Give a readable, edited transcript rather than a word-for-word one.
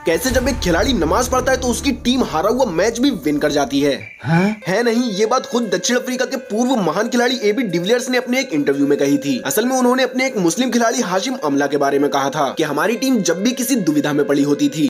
कैसे जब एक खिलाड़ी नमाज पढ़ता है तो उसकी टीम हारा हुआ मैच भी विन कर जाती है। है नहीं, ये बात खुद दक्षिण अफ्रीका के पूर्व महान खिलाड़ी एबी डिविलियर्स ने अपने एक इंटरव्यू में कही थी। असल में उन्होंने अपने एक मुस्लिम खिलाड़ी हाशिम अमला के बारे में कहा था कि हमारी टीम जब भी किसी दुविधा में पड़ी होती थी